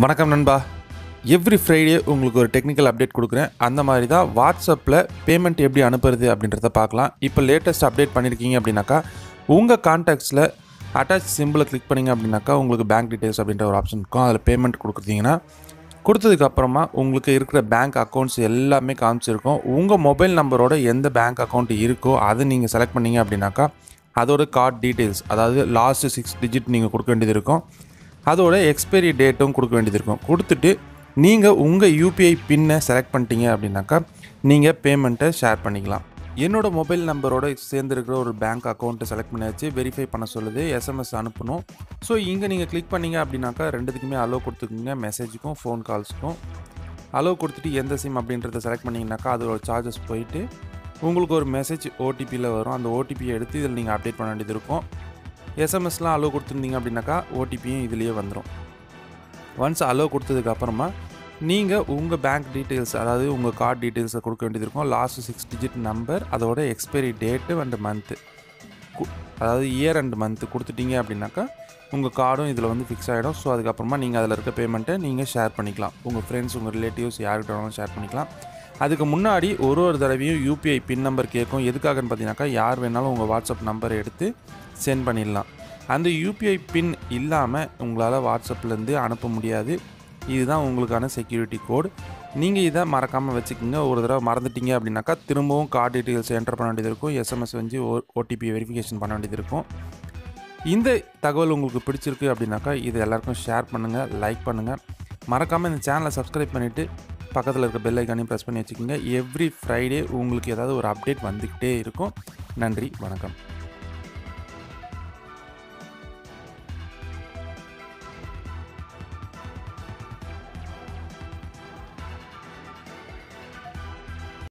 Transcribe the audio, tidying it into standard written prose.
வணக்கம் நண்பா. Every Friday உங்களுக்கு ஒரு டெக்னிக்கல் அப்டேட் கொடுக்குறேன். அந்த மாதிரி தான் வாட்ஸ்அப்பில் பேமெண்ட் எப்படி அனுப்புறது அப்படின்றத பார்க்கலாம். இப்போ லேட்டஸ்ட் அப்டேட் பண்ணியிருக்கீங்க அப்படின்னாக்கா, உங்கள் கான்டாக்ட்ஸில் அட்டாச் சிம்பிளை கிளிக் பண்ணிங்க அப்படின்னாக்கா உங்களுக்கு பேங்க் டீட்டெயில்ஸ் அப்படின்ற ஒரு ஆப்ஷன் இருக்கும். அதில் பேமெண்ட் கொடுக்குறீங்கன்னா கொடுத்ததுக்கப்புறமா உங்களுக்கு இருக்கிற பேங்க் அக்கௌண்ட்ஸ் எல்லாமே காமிச்சிருக்கும். உங்கள் மொபைல் நம்பரோட எந்த பேங்க் அக்கௌண்ட் இருக்கோ அதை நீங்கள் செலக்ட் பண்ணிங்க அப்படின்னாக்கா அதோட கார்டு டீட்டெயில்ஸ், அதாவது லாஸ்ட்டு 6 டிஜிட் நீங்கள் கொடுக்க வேண்டியது இருக்கும். அதோட எக்ஸ்பைரி டேட்டும் கொடுக்க வேண்டியது இருக்கும். கொடுத்துட்டு நீங்கள் உங்கள் யூபிஐ பின்னை செலக்ட் பண்ணிட்டீங்க அப்படின்னாக்கா நீங்கள் பேமெண்ட்டை ஷேர் பண்ணிக்கலாம். என்னோடய மொபைல் நம்பரோட சேர்ந்துருக்கிற ஒரு பேங்க் அக்கௌண்ட்டை செலக்ட் பண்ணியாச்சு. வெரிஃபை பண்ண சொல்லுது, எஸ்எம்எஸ் அனுப்பணும். ஸோ இங்கே நீங்கள் கிளிக் பண்ணிங்க அப்படின்னாக்கா ரெண்டுத்துக்குமே அலோவ் கொடுத்துக்குங்க, மெசேஜுக்கும் ஃபோன் கால்ஸுக்கும். அலோவ் கொடுத்துட்டு எந்த சிம் அப்படின்றத செலக்ட் பண்ணிங்கனாக்கா அதோட சார்ஜஸ் போயிட்டு உங்களுக்கு ஒரு மெசேஜ் ஓடிபியில் வரும். அந்த ஓடிபியை எடுத்து இதில் நீங்கள் அப்டேட் பண்ண வேண்டியது இருக்கும். எஸ்எம்எஸ்லாம் அலோவ் கொடுத்துருந்தீங்க அப்படின்னாக்கா ஓடிபியும் இதுலேயே வந்துடும். ஒன்ஸ் அலோவ் கொடுத்ததுக்கப்புறமா நீங்கள் உங்கள் பேங்க் டீட்டெயில்ஸ், அதாவது உங்கள் கார்டு டீட்டெயில்ஸை கொடுக்க வேண்டியது இருக்கும். லாஸ்ட்டு 6 டிஜிட் நம்பர், அதோட எக்ஸ்பைரி டேட்டு அண்ட் மந்த்து, அதாவது இயர் அண்ட் மந்த்து கொடுத்துட்டீங்க அப்படின்னாக்கா உங்கள் கார்டும் இதில் வந்து ஃபிக்ஸ் ஆகிடும். ஸோ அதுக்கப்புறமா நீங்கள் அதில் இருக்க பேமெண்ட்டை நீங்கள் ஷேர் பண்ணிக்கலாம். உங்கள் ஃப்ரெண்ட்ஸ், உங்கள் ரிலேட்டிவ்ஸ் யார்கிட்ட வேணாலும் ஷேர் பண்ணிக்கலாம். அதுக்கு முன்னாடி ஒரு தடவையும் யூபிஐ பின் நம்பர் கேட்கும். எதுக்காகன்னு பார்த்தீங்கன்னாக்கா யார் வேணாலும் உங்கள் வாட்ஸ்அப் நம்பரை எடுத்து சென்ட் பண்ணிடலாம். அந்த யூபிஐ பின் இல்லாமல் உங்களால் வாட்ஸ்அப்லேருந்து அனுப்ப முடியாது. இதுதான் உங்களுக்கான செக்யூரிட்டி கோடு. நீங்கள் இதை மறக்காமல் வச்சுக்கோங்க. ஒரு தடவை மறந்துட்டீங்க அப்படின்னாக்கா திரும்பவும் கார்டு டீட்டெயில்ஸ் என்டர் பண்ண வேண்டியது இருக்கும். எஸ்எம்எஸ் வந்து ஓடிபி வெரிஃபிகேஷன் பண்ண வேண்டியது இருக்கும். இந்த தகவல் உங்களுக்கு பிடிச்சிருக்கு அப்படின்னாக்கா இது எல்லாருக்கும் ஷேர் பண்ணுங்கள், லைக் பண்ணுங்கள். மறக்காமல் இந்த சேனலை சப்ஸ்கிரைப் பண்ணிவிட்டு பக்கத்தில் இருக்க பெல் ஐக்கானையும் ப்ரெஸ் பண்ணி வச்சுக்கோங்க. எவ்ரி ஃப்ரைடே உங்களுக்கு ஏதாவது ஒரு அப்டேட் வந்துக்கிட்டே இருக்கும். நன்றி, வணக்கம்.